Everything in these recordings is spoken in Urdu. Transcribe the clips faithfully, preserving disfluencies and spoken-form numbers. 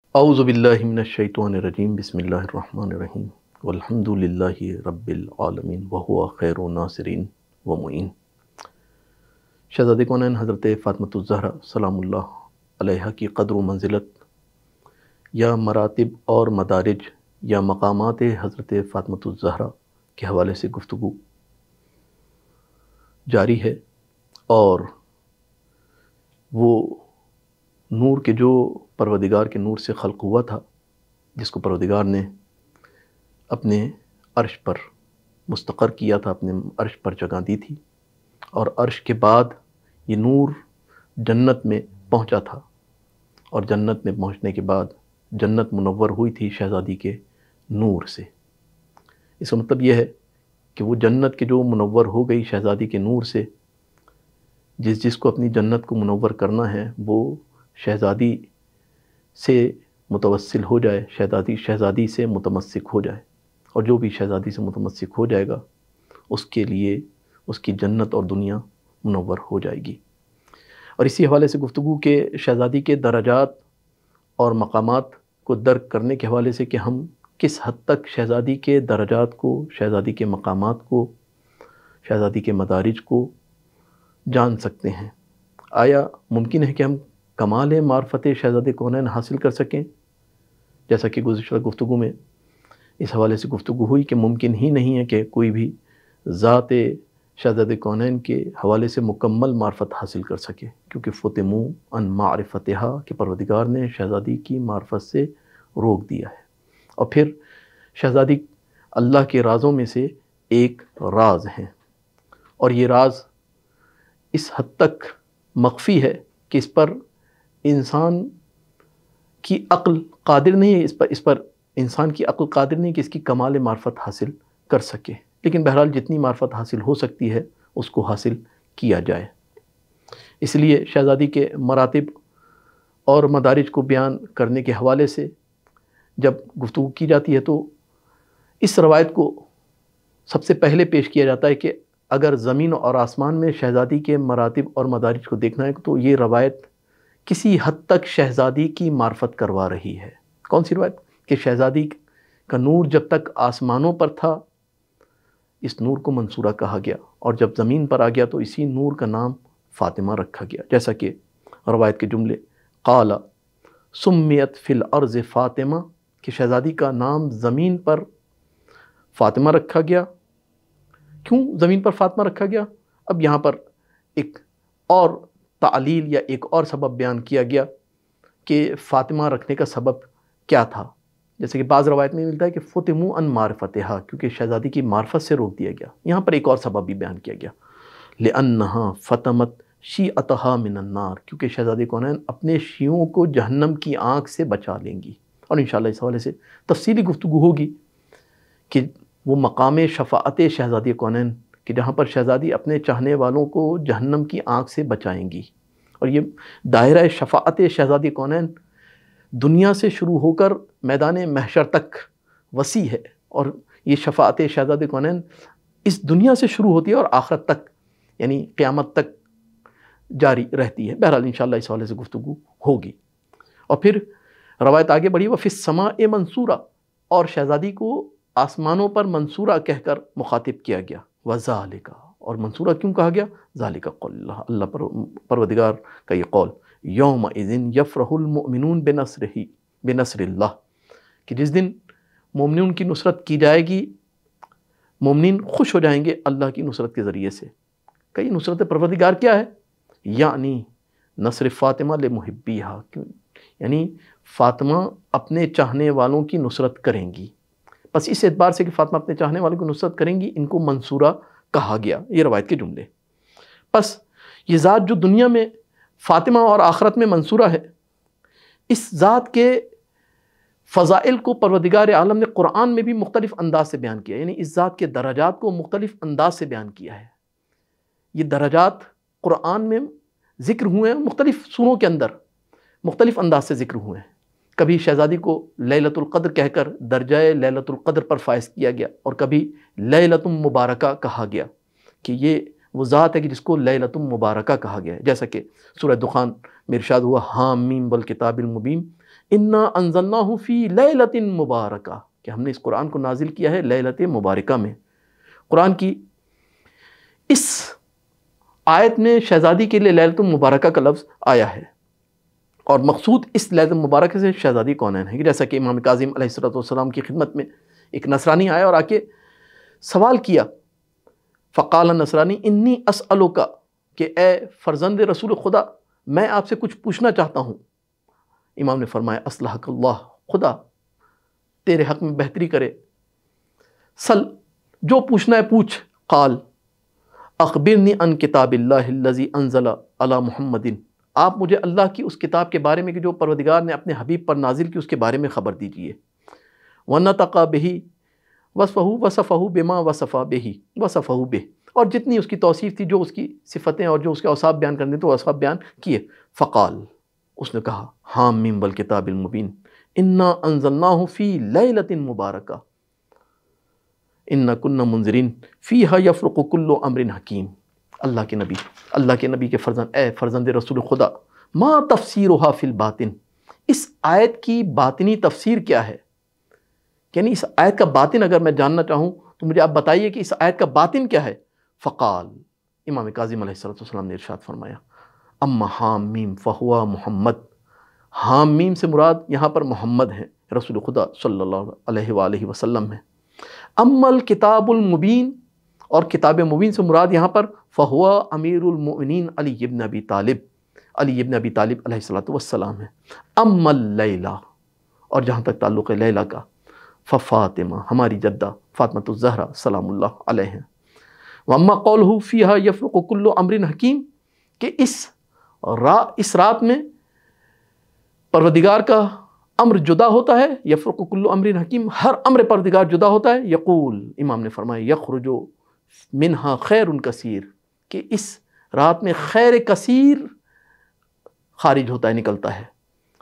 اعوذ باللہ من الشیطان الرجیم بسم اللہ الرحمن الرحیم والحمد للہ رب العالمین وہو خیر ناصرین و معین۔ شہزادہ کونین حضرت فاطمۃ الزہرا سلام اللہ علیہا کی قدر و منزلت یا مراتب اور مدارج یا مقامات حضرت فاطمۃ الزہرا کے حوالے سے گفتگو جاری ہے، اور وہ نور کے جو پروردگار کے نور سے خلق ہوا تھا، جس کو پروردگار نے اپنے عرش پر مستقر کیا تھا، اپنے عرش پر جگہ دی تھی، اور عرش کے بعد یہ نور جنت میں پہنچا تھا، اور جنت میں پہنچنے کے بعد جنت منور ہوئی تھی شہزادی کے نور سے۔ اس کا مطلب یہ ہے کہ وہ جنت کے جو منور ہو گئی شہزادی کے نور سے، جس جس کو اپنی جنت کو منور کرنا ہے وہ شہزادی سے متوسل ہو جائے، شہزادی شہزادی سے متمسک ہو جائے، اور جو بھی شہزادی سے متمسک ہو جائے گا اس کے لیے اس کی جنت اور دنیا منور ہو جائے گی۔ اور اسی حوالے سے گفتگو کے شہزادی کے درجات اور مقامات کو درک کرنے کے حوالے سے کہ ہم کس حد تک شہزادی کے درجات کو، شہزادی کے مقامات کو، شہزادی کے مدارج کو جان سکتے ہیں۔ آیا ممکن ہے کہ ہم کمال معرفت شہزادہ کونین حاصل کر سکیں؟ جیسا کہ گزشتہ گفتگو میں اس حوالے سے گفتگو ہوئی کہ ممکن ہی نہیں ہے کہ کوئی بھی ذات شہزادہ کونین کے حوالے سے مکمل معرفت حاصل کر سکے، کیونکہ فتموا عن معرفتہا کہ پروردگار نے شہزادی کی معرفت سے روک دیا ہے۔ اور پھر شہزادی اللہ کے رازوں میں سے ایک راز ہیں، اور یہ راز اس حد تک مخفی ہے کہ اس پر انسان کی عقل قادر نہیں ہے، اس پر اس پر انسان کی عقل قادر نہیں کہ اس کی کمال معرفت حاصل کر سکے، لیکن بہرحال جتنی معرفت حاصل ہو سکتی ہے اس کو حاصل کیا جائے۔ اس لیے شہزادی کے مراتب اور مدارج کو بیان کرنے کے حوالے سے جب گفتگو کی جاتی ہے تو اس روایت کو سب سے پہلے پیش کیا جاتا ہے کہ اگر زمین اور آسمان میں شہزادی کے مراتب اور مدارج کو دیکھنا ہے تو یہ روایت کسی حد تک شہزادی کی معرفت کروا رہی ہے۔ کون سی روایت؟ کہ شہزادی کا نور جب تک آسمانوں پر تھا اس نور کو منصورہ کہا گیا، اور جب زمین پر آ گیا تو اسی نور کا نام فاطمہ رکھا گیا، جیسا کہ روایت کے جملے قال سمیت فی الارض فاطمہ کہ شہزادی کا نام زمین پر فاطمہ رکھا گیا۔ کیوں زمین پر فاطمہ رکھا گیا؟ اب یہاں پر ایک اور تعلیل یا ایک اور سبب بیان کیا گیا کہ فاطمہ رکھنے کا سبب کیا تھا، جیسے کہ بعض روایت میں ملتا ہے کہ فتموا عن معرفتہا کیونکہ شہزادی کی معرفت سے روک دیا گیا۔ یہاں پر ایک اور سبب بھی بیان کیا گیا، لأنہا فتمت شیعتہا من النار کیونکہ شہزادی کونین اپنے شیعوں کو جہنم کی آگ سے بچا لیں گی، اور انشاءاللہ اس حوالے سے تفصیلی گفتگو ہوگی کہ وہ مقام شفاعت شہزادی کونین کہ جہاں پر شہزادی اپنے چاہنے والوں کو جہنم کی آگ سے بچائیں گی۔ اور یہ دائرہ شفاعت شہزادی کونین دنیا سے شروع ہو کر میدان محشر تک وسیع ہے، اور یہ شفاعت شہزادی کونین اس دنیا سے شروع ہوتی ہے اور آخرت تک یعنی قیامت تک جاری رہتی ہے۔ بہرحال انشاءاللہ اس حوالے سے گفتگو ہوگی۔ اور پھر روایت آگے بڑھی وفی السماء منصورہ اور شہزادی کو آسمانوں پر منصورہ کہہ کر مخاطب کیا گیا، وذالک اور منصورہ کیوں کہا گیا؟ ذالک قول اللہ اللہ پر پروردگار کا یہ قول یومئذ یفرح المؤمنون بنصرہ بنصر اللہ کہ جس دن مومنون کی نصرت کی جائے گی، مومنین خوش ہو جائیں گے اللہ کی نصرت کے ذریعے سے۔ کئی نصرت پروردگار کیا ہے؟ یعنی نصر فاطمہ لمحبیہا یعنی فاطمہ اپنے چاہنے والوں کی نصرت کریں گی۔ بس اس اعتبار سے کہ فاطمہ اپنے چاہنے والوں کی نصرت کریں گی ان کو منصورہ کہا گیا، یہ روایت کے جملے۔ پس یہ ذات جو دنیا میں فاطمہ اور آخرت میں منصورہ ہے، اس ذات کے فضائل کو پروردگار عالم نے قرآن میں بھی مختلف انداز سے بیان کیا، یعنی اس ذات کے درجات کو مختلف انداز سے بیان کیا ہے۔ یہ درجات قرآن میں ذکر ہوئے ہیں، مختلف سوروں کے اندر مختلف انداز سے ذکر ہوئے ہیں۔ کبھی شہزادی کو لیلۃ القدر کہہ کر درجہ لیلۃ القدر پر فائز کیا گیا، اور کبھی لیلۃ مبارکہ کہا گیا کہ یہ وہ ذات ہے کہ جس کو لیلۃ مبارکہ کہا گیا ہے، جیسا کہ سورہ دخان میں ارشاد ہوا حامیم والکتاب المبین انا انزلناہ فی لیلۃ مبارکہ، کہ ہم نے اس قرآن کو نازل کیا ہے لیلۃ مبارکہ میں۔ قرآن کی اس آیت میں شہزادی کے لیے لیلۃ مبارکہ کا لفظ آیا ہے، اور مقصود اس لیلۃ مبارکہ سے شہزادی کونین ہے، جیسا کہ امام کاظم علیہ الصلوۃ والسلام کی خدمت میں ایک نصرانی آیا اور آ کے سوال کیا، فقال نصرانی انی اسألک، کہ اے فرزند رسول خدا میں آپ سے کچھ پوچھنا چاہتا ہوں۔ امام نے فرمایا اصلحک اللہ، خدا تیرے حق میں بہتری کرے، سل جو پوچھنا ہے پوچھ۔ قال اخبرنی عن کتاب اللہ الذی انزل علی محمد، آپ مجھے اللہ کی اس کتاب کے بارے میں کہ جو پروردگار نے اپنے حبیب پر نازل کی اس کے بارے میں خبر دیجیے۔ ونطق بہ وصفہ وصفہ بما وصف بہ وصفہ بہ، اور جتنی اس کی توصیف تھی، جو اس کی صفتیں اور جو اس کے اوصاف بیان کرنے تھے وہ اوصاف بیان کیے۔ فقال، اس نے کہا حامیم والکتاب المبین انا انزلناہ فی لیلۃ مبارکہ انا کنا منذرین فیہا یفرق کل امر حکیم۔ اللہ کے نبی اللہ کے نبی کے فرزند، اے فرزند رسول خدا، ما تفسیرها فی الباطن، اس آیت کی باطنی تفسیر کیا ہے؟ یعنی اس آیت کا باطن اگر میں جاننا چاہوں تو مجھے آپ بتائیے کہ اس آیت کا باطن کیا ہے؟ فقال، امام کاظم علیہ السلام نے ارشاد فرمایا اما حامیم فہوا محمد، حامیم سے مراد یہاں پر محمد ہیں، رسول خدا صلی اللہ علیہ وآلہ وسلم ہے۔ اما الکتاب المبین، اور کتاب مبین سے مراد یہاں پر فہوا امیر المؤمنین علی ابن ابی طالب، علی ابن ابی طالب علیہ الصلوۃ والسلام ہے۔ اما اللیلہ، اور جہاں تک تعلق ہے لیلہ کا، ففاطمہ، ہماری جدہ فاطمۃ الزہرا سلام اللہ علیہ۔ واما قولہ فیہا یفرق کل امر حکیم، کہ اس رات اس رات میں پروردگار کا امر جدا ہوتا ہے، یفرق کل امر حکیم، ہر امر پروردگار جدا ہوتا ہے۔ یقول، امام نے فرمایا یخرج منہا خیر کثیر، کہ اس رات میں خیر کثیر خارج ہوتا ہے، نکلتا ہے۔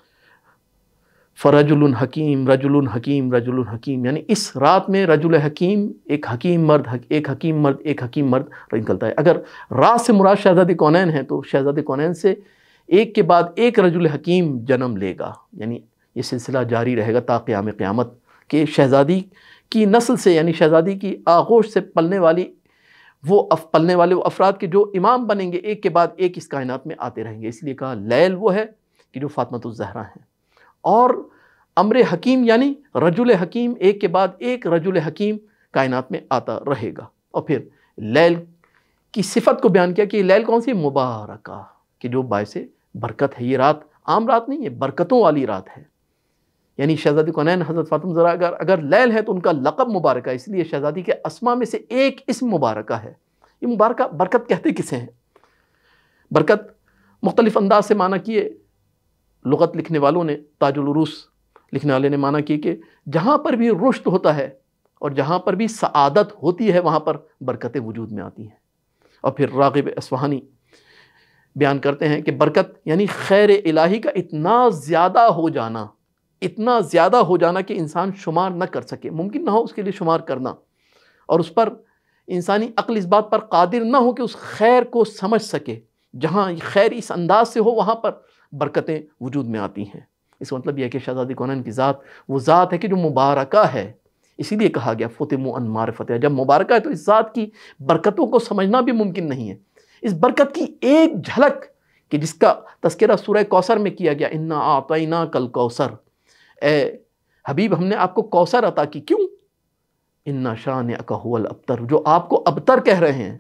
فرجل حکیم رجل حکیم رجل حکیم، یعنی اس رات میں رجل حکیم، ایک حکیم مرد، ایک حکیم مرد ایک حکیم مرد نکلتا ہے۔ اگر رات سے مراد شہزادی کونین ہیں تو شہزادی کونین سے ایک کے بعد ایک رجل حکیم جنم لے گا، یعنی یہ سلسلہ جاری رہے گا تا قیام قیامت، کہ شہزادی کی نسل سے، یعنی شہزادی کی آغوش سے پلنے والی وہ اف پلنے والے وہ افراد کے جو امام بنیں گے، ایک کے بعد ایک اس کائنات میں آتے رہیں گے۔ اس لیے کہا لیل وہ ہے کہ جو فاطمۃ الزہرا ہیں، اور امر حکیم یعنی رجل حکیم، ایک کے بعد ایک رجل حکیم کائنات میں آتا رہے گا۔ اور پھر لیل کی صفت کو بیان کیا کہ یہ لیل کون سی؟ مبارکہ، کہ جو باعث برکت ہے۔ یہ رات عام رات نہیں، یہ برکتوں والی رات ہے۔ یعنی شہزادی کونین حضرت فاطمہ زہرا اگر اگر لیل ہے تو ان کا لقب مبارکہ ہے، اس لیے شہزادی کے اسماء میں سے ایک اسم مبارکہ ہے۔ یہ مبارکہ، برکت کہتے کسے ہیں؟ برکت مختلف انداز سے معنی کیے، لغت لکھنے والوں نے، تاج العروس لکھنے والے نے معنی کی کہ جہاں پر بھی رشد ہوتا ہے اور جہاں پر بھی سعادت ہوتی ہے وہاں پر برکتیں وجود میں آتی ہیں۔ اور پھر راغب اصفہانی بیان کرتے ہیں کہ برکت یعنی خیر الہی کا اتنا زیادہ ہو جانا، اتنا زیادہ ہو جانا کہ انسان شمار نہ کر سکے، ممکن نہ ہو اس کے لیے شمار کرنا، اور اس پر انسانی عقل اس بات پر قادر نہ ہو کہ اس خیر کو سمجھ سکے۔ جہاں خیر اس انداز سے ہو وہاں پر برکتیں وجود میں آتی ہیں۔ اس کا مطلب یہ ہے کہ شہزادی کونین کی ذات وہ ذات ہے کہ جو مبارکہ ہے، اسی لیے کہا گیا فتموا عن معرفت، جب مبارکہ ہے تو اس ذات کی برکتوں کو سمجھنا بھی ممکن نہیں ہے۔ اس برکت کی ایک جھلک کہ جس کا تذکرہ سورہ کوثر میں کیا گیا، انا اعطیناک الکوثر، اے حبیب ہم نے آپ کو کوثر عطا کی، کیوں؟ انا شانئک ھو الابتر، جو آپ کو ابتر کہہ رہے ہیں،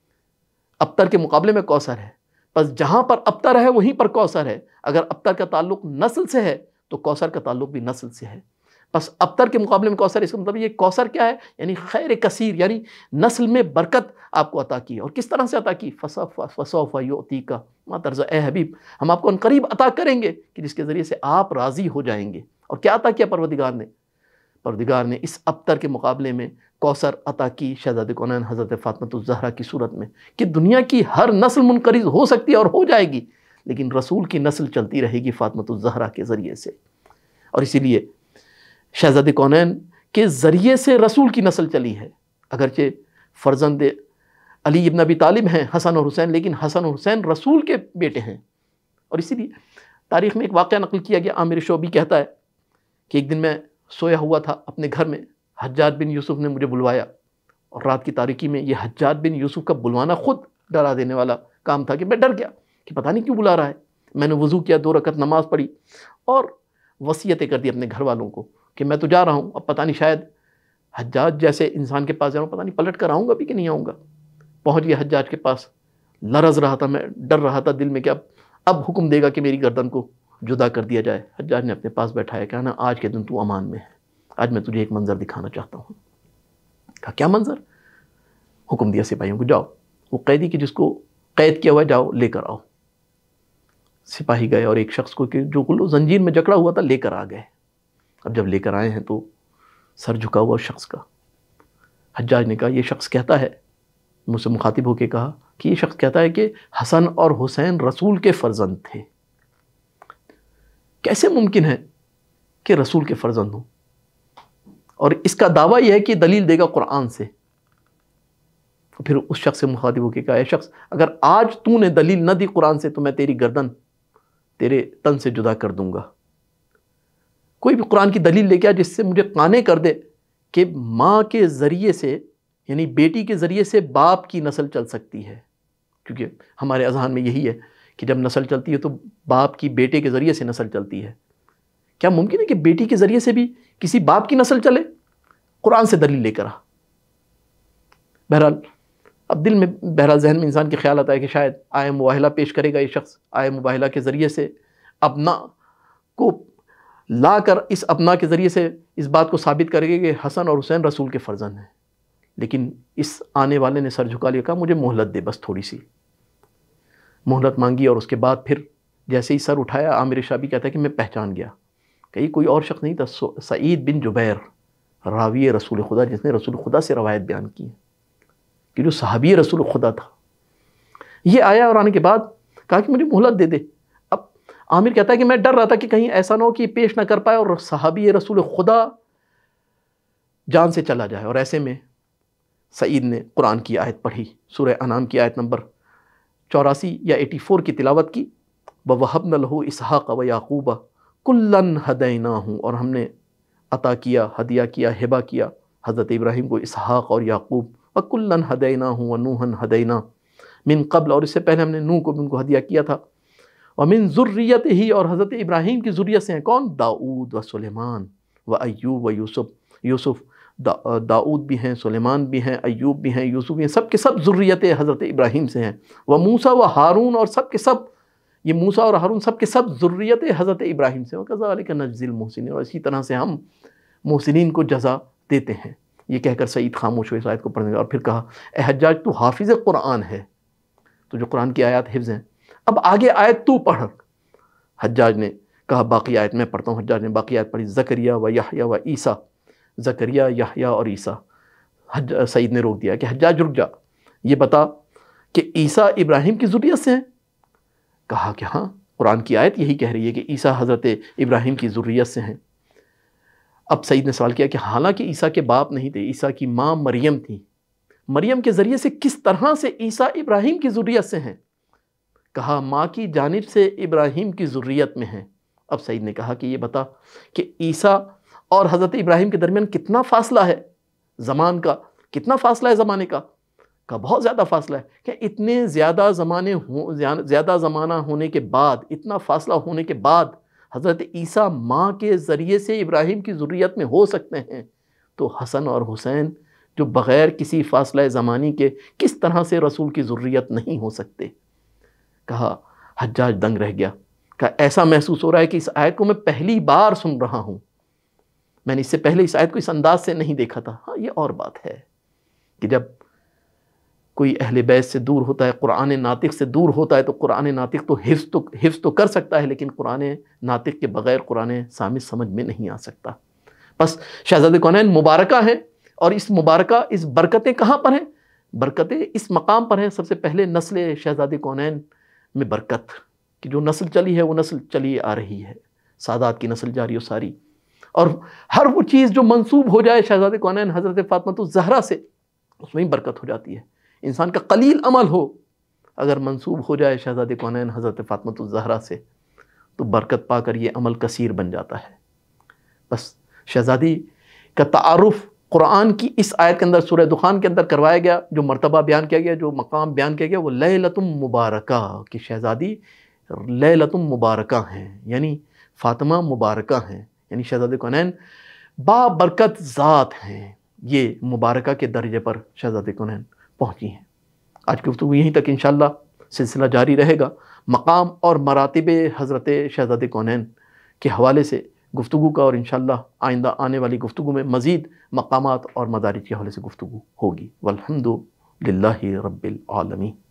ابتر کے مقابلے میں کوثر ہے، بس جہاں پر ابتر ہے وہیں پر کوثر ہے۔ اگر ابتر کا تعلق نسل سے ہے تو کوثر کا تعلق بھی نسل سے ہے، بس ابتر کے مقابلے میں کوثر، اس کا مطلب یہ کوثر کیا ہے؟ یعنی خیر کثیر، یعنی نسل میں برکت آپ کو عطا کی۔ اور کس طرح سے عطا کی؟ فسوف یعطیک ما ترضی، اے حبیب ہم آپ کو عنقریب عطا کریں گے کہ جس کے ذریعے سے آپ راضی ہو جائیں گے۔ اور کیا عطا کیا پروردگار نے؟ پروردگار نے اس ابتر کے مقابلے میں کوثر عطا کی شہزادی کونین حضرت فاطمۃ الزہرا کی صورت میں، کہ دنیا کی ہر نسل منقرض ہو سکتی ہے اور ہو جائے گی، لیکن رسول کی نسل چلتی رہے گی فاطمۃ الزہرا کے ذریعے سے۔ اور اسی لیے شہزادی کونین کے ذریعے سے رسول کی نسل چلی ہے، اگرچہ فرزند علی ابن ابی طالب ہیں حسن اور حسین، لیکن حسن اور حسین رسول کے بیٹے ہیں۔ اور اسی لیے تاریخ میں ایک واقعہ نقل کیا گیا، عامر شعبی کہتا ہے کہ ایک دن میں سویا ہوا تھا اپنے گھر میں، حجاج بن یوسف نے مجھے بلوایا، اور رات کی تاریکی میں یہ حجاج بن یوسف کا بلوانا خود ڈرا دینے والا کام تھا کہ میں ڈر گیا کہ پتہ نہیں کیوں بلا رہا ہے۔ میں نے وضو کیا، دو رکعت نماز پڑھی اور وصیتیں کر دی اپنے گھر والوں کو کہ میں تو جا رہا ہوں، اب پتہ نہیں شاید حجاج جیسے انسان کے پاس جا رہا ہوں، پتہ نہیں پلٹ کر آؤں گا بھی کہ نہیں آؤں گا۔ پہنچ گیا حجاج کے پاس، لرز رہا تھا، میں ڈر رہا تھا دل میں کہ اب اب حکم دے گا کہ میری گردن کو جدا کر دیا جائے۔ حجاج نے اپنے پاس بیٹھایا، کہا نا آج کے دن تو امان میں ہے، آج میں تجھے ایک منظر دکھانا چاہتا ہوں۔ کہا کیا منظر؟ حکم دیا سپاہیوں کو، جاؤ وہ قیدی کی جس کو قید کیا ہوا ہے جاؤ لے کر آؤ۔ سپاہی گئے اور ایک شخص کو کہ جو کلو زنجیر میں جکڑا ہوا تھا لے کر آ گئے۔ اب جب لے کر آئے ہیں تو سر جھکا ہوا شخص کا۔ حجاج نے کہا یہ شخص کہتا ہے، مجھ سے مخاطب ہو کے کہا کہ یہ شخص کہتا ہے کہ حسن اور حسین رسول کے فرزند تھے۔ کیسے ممکن ہے کہ رسول کے فرزند ہوں؟ اور اس کا دعویٰ یہ ہے کہ دلیل دے گا قرآن سے۔ پھر اس شخص سے مخاطب ہو کے کہا اے شخص، اگر آج تو نے دلیل نہ دی قرآن سے تو میں تیری گردن تیرے تن سے جدا کر دوں گا۔ کوئی بھی قرآن کی دلیل لے کے آ جس سے مجھے قانع کر دے کہ ماں کے ذریعے سے، یعنی بیٹی کے ذریعے سے باپ کی نسل چل سکتی ہے، کیونکہ ہمارے اذہان میں یہی ہے کہ جب نسل چلتی ہے تو باپ کی بیٹے کے ذریعے سے نسل چلتی ہے۔ کیا ممکن ہے کہ بیٹی کے ذریعے سے بھی کسی باپ کی نسل چلے؟ قرآن سے دلیل لے کر آ۔ بہرحال اب دل میں بہرحال ذہن میں انسان کے خیال آتا ہے کہ شاید آئے مباہلہ پیش کرے گا یہ شخص، آئے مباہلہ کے ذریعے سے ابنا کو لا کر اس ابنا کے ذریعے سے اس بات کو ثابت کرے گا کہ حسن اور حسین رسول کے فرزند ہیں۔ لیکن اس آنے والے نے سر جھکا لیا، کہا مجھے مہلت دے، بس تھوڑی سی مہلت مانگی، اور اس کے بعد پھر جیسے ہی سر اٹھایا عامر شعبی کہتا ہے کہ میں پہچان گیا کہ یہ کوئی اور شخص نہیں تھا، سعید بن جبیر راوی رسول خدا، جس نے رسول خدا سے روایت بیان کی ہے، کہ جو صحابی رسول خدا تھا۔ یہ آیا اور آنے کے بعد کہا کہ مجھے مہلت دے دے۔ اب عامر کہتا ہے کہ میں ڈر رہا تھا کہ کہیں ایسا نہ ہو کہ یہ پیش نہ کر پائے اور صحابی رسول خدا جان سے چلا جائے، اور ایسے میں سعید نے قرآن کی آیت پڑھی، سورہ انعام کی آیت نمبر چوراسی یا اٹھاسی کی تلاوت کی، وَوَهَبْنَا لَهُ إِسْحَاقَ وَيَعْقُوبَ كُلًّا هَدَيْنَاهُ، اور ہم نے عطا کیا، ہدیہ کیا، ہبہ کیا حضرت ابراہیم کو اسحاق اور یعقوب، وَكُلًّا هَدَيْنَاهُ وَنُوحًا هَدَيْنَا من قبل، اور اس سے پہلے ہم نے نوح کو بھی ان کو ہدیہ کیا تھا، وَمِن ذُرِّيَّتِهِ، اور حضرت ابراہیم کی ذریت سے ہیں کون؟ داؤد و سلیمان و ایوب و یوسف، یوسف داؤد بھی ہیں، سلیمان بھی ہیں، ایوب بھی ہیں، یوسف بھی ہیں، سب کے سب ذریت حضرت ابراہیم سے ہیں، وہ موسیٰ و ہارون، اور سب کے سب یہ موسیٰ اور ہارون سب کے سب ذریت حضرت ابراہیم سے، وَكَذَلِكَ نَجْزِي الْمُحْسِنِينَ، اور اسی طرح سے ہم محسنین کو جزا دیتے ہیں۔ یہ کہہ کر سعید خاموش ہوئے اس آیت کو پڑھنے کا، اور پھر کہا اے حجاج تو حافظ قرآن ہے، تو جو قرآن کی آیات حفظ ہیں، اب آگے آیت تو پڑھ۔ حجاج نے کہا باقی آیت میں پڑھتا ہوں۔ حجاج نے باقی آیت پڑھی، زکریا و یحییٰ و عیسیٰ، زکریا، یحییٰ اور عیسیٰ۔ حج سعید نے روک دیا کہ حجاج رک جا، یہ بتا کہ عیسیٰ ابراہیم کی ذریت سے ہیں؟ کہا کہ ہاں، قرآن کی آیت یہی کہہ رہی ہے کہ عیسیٰ حضرت ابراہیم کی ذریت سے ہیں۔ اب سعید نے سوال کیا کہ حالانکہ عیسیٰ کے باپ نہیں تھے، عیسیٰ کی ماں مریم تھی، مریم کے ذریعے سے کس طرح سے عیسیٰ ابراہیم کی ذریت سے ہیں؟ کہا ماں کی جانب سے ابراہیم کی ذریت میں ہیں۔ اب سعید نے کہا کہ یہ بتا کہ عیسیٰ اور حضرت ابراہیم کے درمیان کتنا فاصلہ ہے زمان کا، کتنا فاصلہ ہے زمانے کا؟ کہا بہت زیادہ فاصلہ ہے۔ کہ اتنے زیادہ زمانے ہو زیادہ زمانہ ہونے کے بعد، اتنا فاصلہ ہونے کے بعد حضرت عیسیٰ ماں کے ذریعے سے ابراہیم کی ذریت میں ہو سکتے ہیں، تو حسن اور حسین جو بغیر کسی فاصلہ زمانی کے کس طرح سے رسول کی ذریت نہیں ہو سکتے؟ کہا حجاج دنگ رہ گیا، کہا ایسا محسوس ہو رہا ہے کہ اس آیت کو میں پہلی بار سن رہا ہوں، میں نے اس سے پہلے اس آیت کو اس انداز سے نہیں دیکھا تھا۔ ہاں یہ اور بات ہے کہ جب کوئی اہل بیت سے دور ہوتا ہے، قرآن ناطق سے دور ہوتا ہے، تو قرآن ناطق تو حفظ تو حفظ تو کر سکتا ہے، لیکن قرآن ناطق کے بغیر قرآن سامع سمجھ میں نہیں آ سکتا۔ بس شہزادہ کونین مبارکہ ہیں، اور اس مبارکہ اس برکتیں کہاں پر ہیں؟ برکتیں اس مقام پر ہیں، سب سے پہلے نسل شہزادہ کونین میں برکت، کہ جو نسل چلی ہے وہ نسل چلی آ رہی ہے، سادات کی نسل جاری و ساری، اور ہر وہ چیز جو منسوب ہو جائے شہزادہ کونین حضرت فاطمہ الزہرا سے، اس میں ہی برکت ہو جاتی ہے۔ انسان کا قلیل عمل ہو، اگر منسوب ہو جائے شہزادہ کونین حضرت فاطمہ الزہرا سے، تو برکت پا کر یہ عمل کثیر بن جاتا ہے۔ بس شہزادی کا تعارف قرآن کی اس آیت کے اندر سورہ دخان کے اندر کروایا گیا، جو مرتبہ بیان کیا گیا، جو مقام بیان کیا گیا، وہ لیلۃ مبارکہ کہ شہزادی لیلۃ مبارکہ ہیں، یعنی فاطمہ مبارکہ ہیں، یعنی شہزادی کونین با برکت ذات ہیں، یہ مبارکہ کے درجے پر شہزادی کونین پہنچی ہیں۔ آج کی گفتگو یہیں تک انشاءاللہ سلسلہ جاری رہے گا۔ مقام اور مراتب حضرت شہزادی کونین کے حوالے سے گفتگو کا، اور انشاءاللہ آئندہ آنے والی گفتگو میں مزید مقامات اور مدارج کے حوالے سے گفتگو ہوگی۔ والحمد للہ رب العالمین۔